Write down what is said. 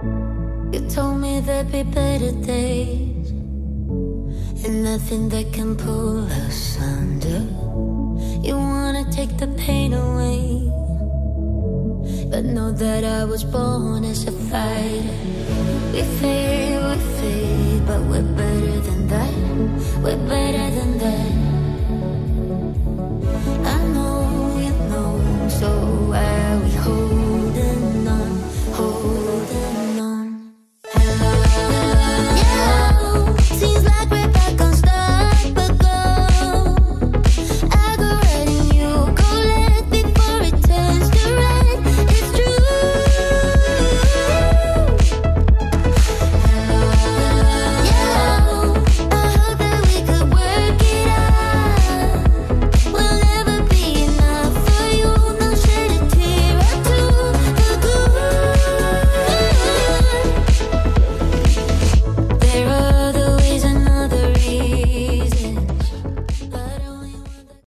You told me there'd be better days, and nothing that can pull us under. You wanna take the pain away, but know that I was born as a fighter. We fade, but we're better than that. We're better than that.